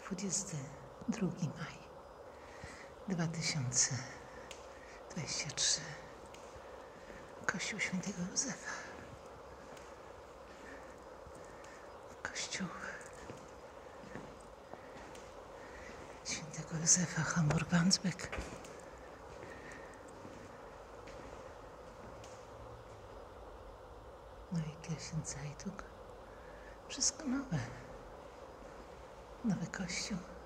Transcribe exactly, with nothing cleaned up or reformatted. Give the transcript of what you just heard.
dwudziestego drugiego maja dwa tysiące dwudziestego trzeciego. Kościół Świętego Józefa. Kościół Świętego Józefa Hamburg-Wandsbek. No i Kirchenzeitung. Wszystko nowe. Nowy kościół.